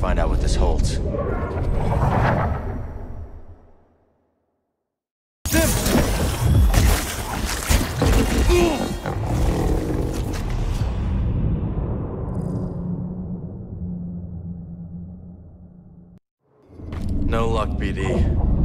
find out what this holds. No luck, BD.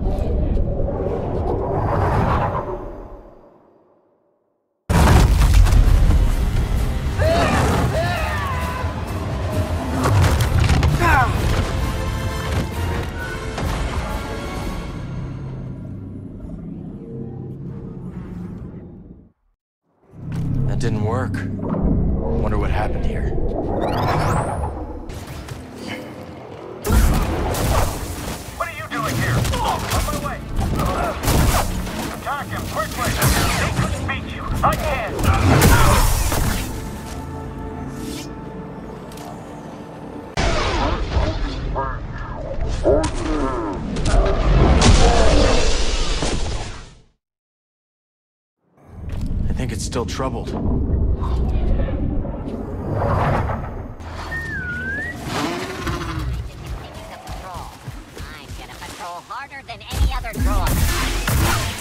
That didn't work. Wonder what happened here. What are you doing here? On my way. Attack him quickly. They couldn't beat you. I can. I think it's still troubled. I'm gonna patrol harder than any other droid.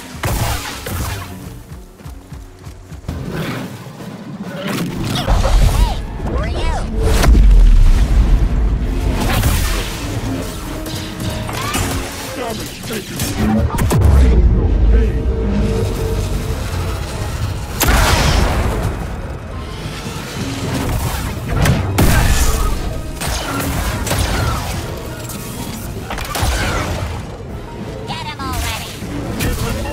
Hey, who are you? Get him already!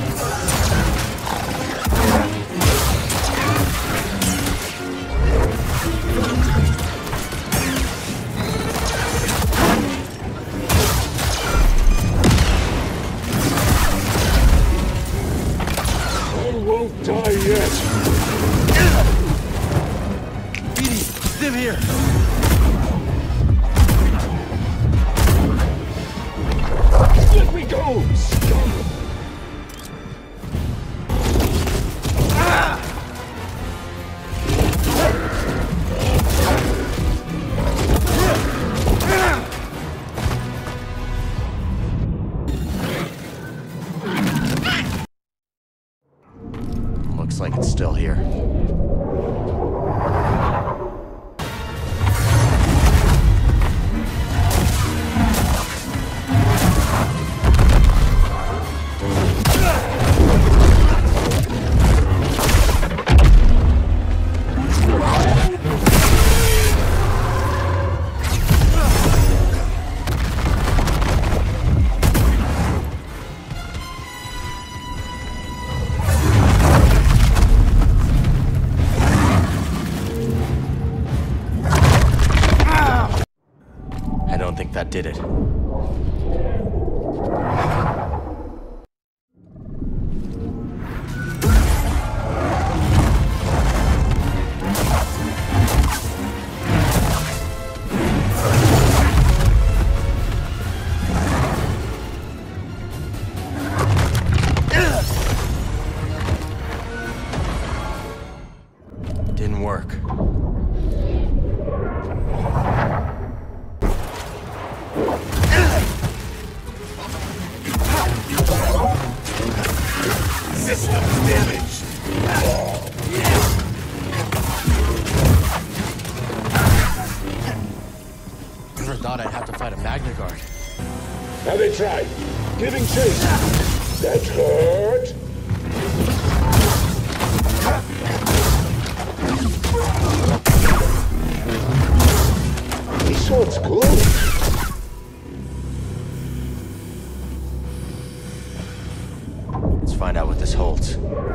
I won't die yet. BD, Stim here! Let me go! Scum! Looks like it's still here. I don't think that did it. Didn't work. System damaged! Never thought I'd have to fight a Magna Guard. Now they tried. Giving chase. That hurt. This one's cool. Let's find out what this holds.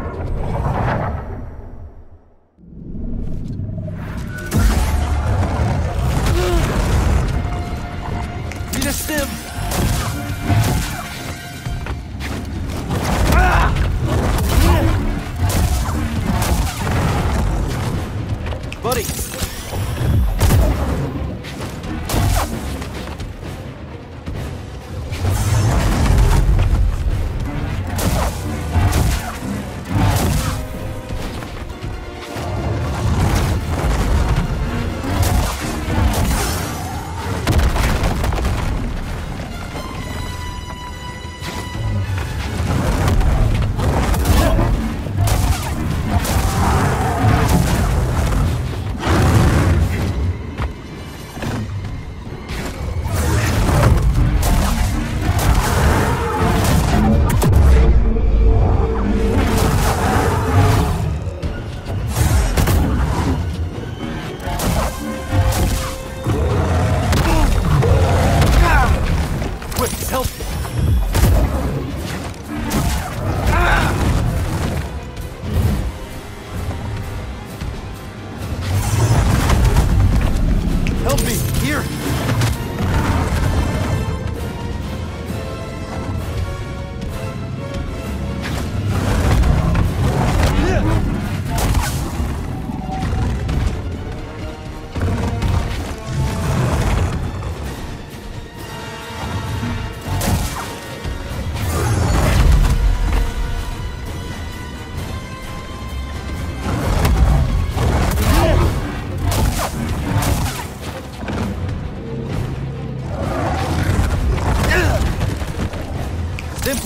Need a Stim! Buddy!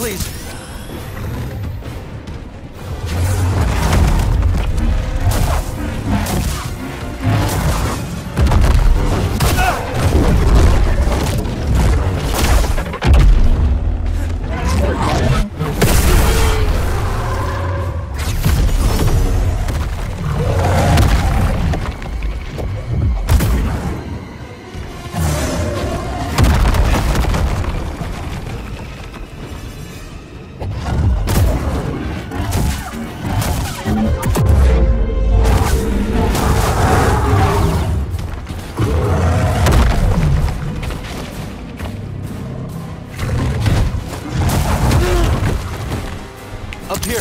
please. Up here.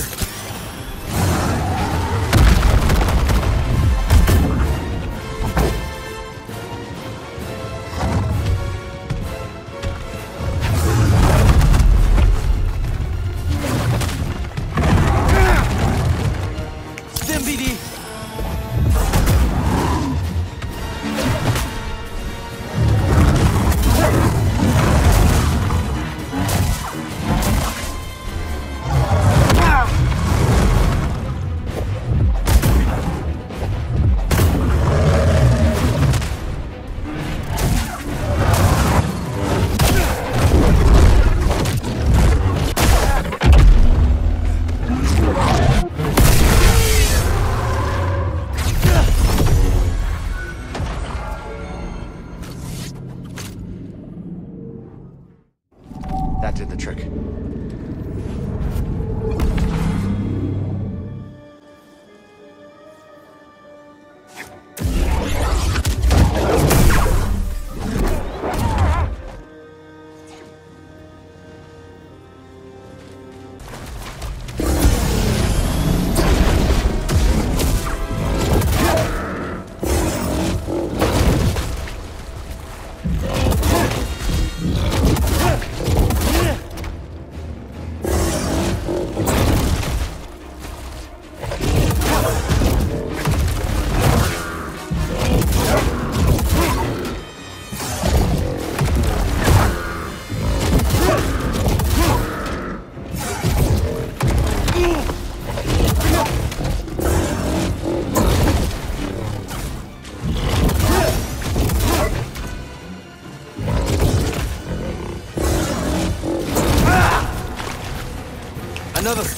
Stim BD. That did the trick. Another.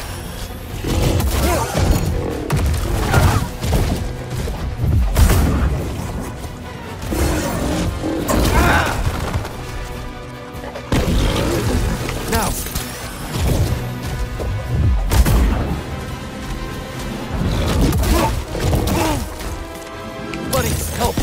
Now. Buddy, help.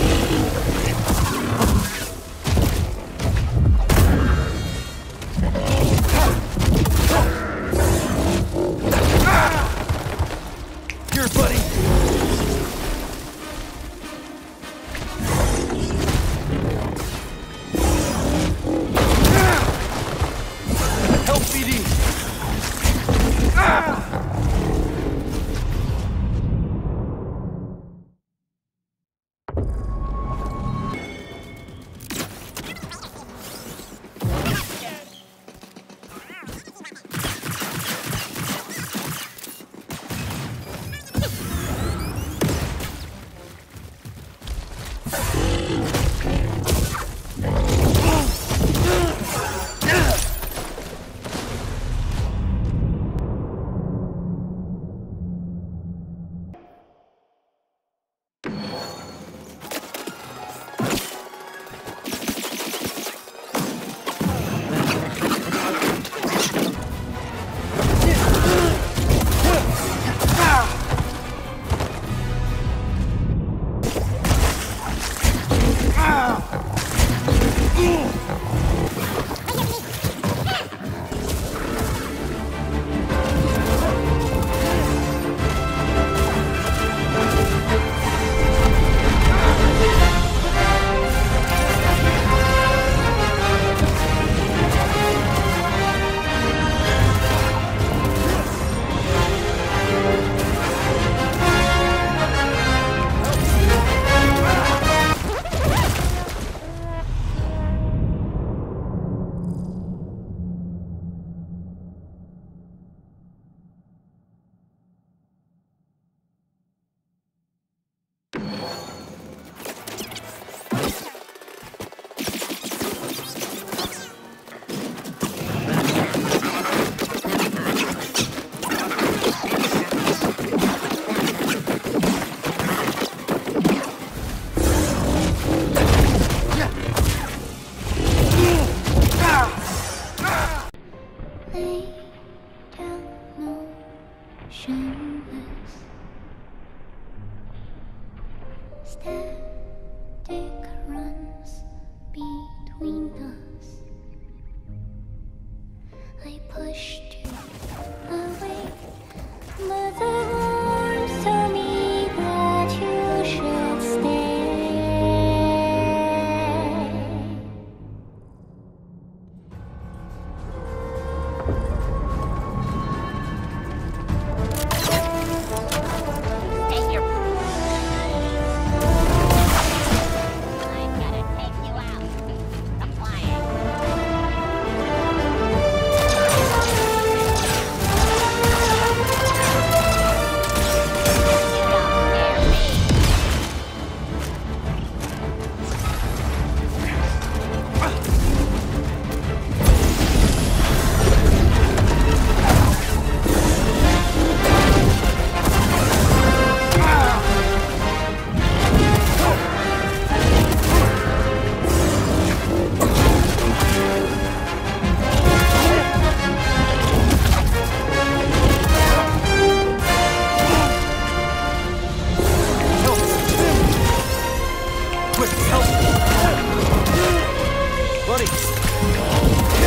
Here, buddy. Help, BD. Static runs between us. I pushed you away, but the warmth told me that you should stay. Take your... I'm gonna take you out. Applying. You don't dare me. Quick, help! Buddy!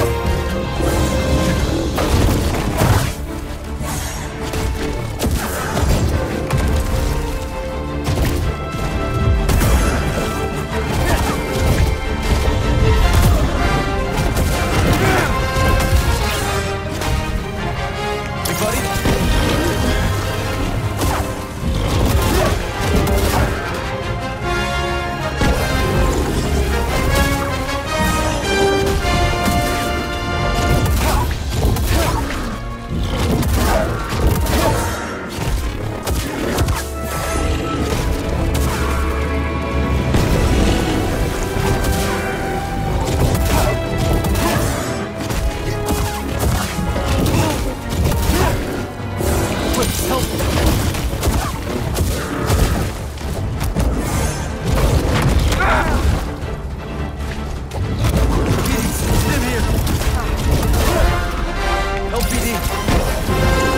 Hey, buddy! Quick, help! Stim here! Help, BD!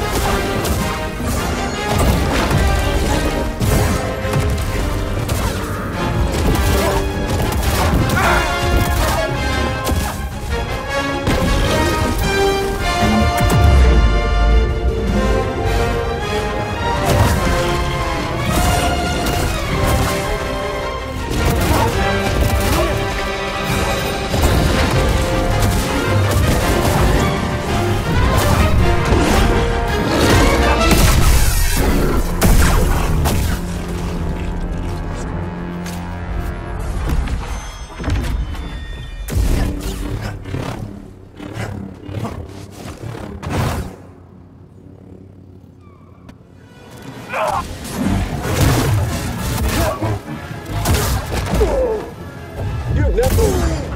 You never...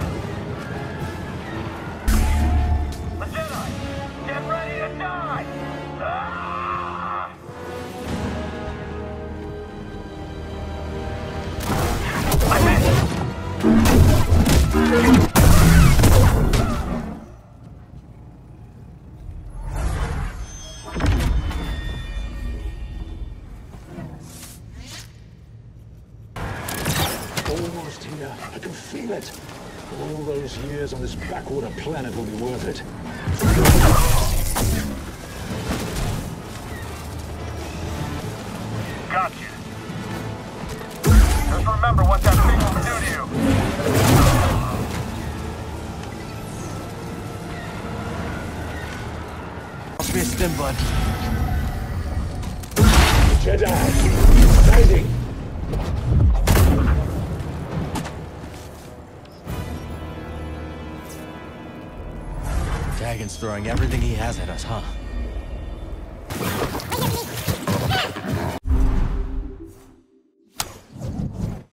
The Jedi! Get ready to die! Ah! I missed! Almost here. I can feel it. All those years on this backwater planet will be worth it. Gotcha. Just remember what that thing will do to you. Toss me a stim, bud. Jedi! Standing! Dagon's throwing everything he has at us, huh?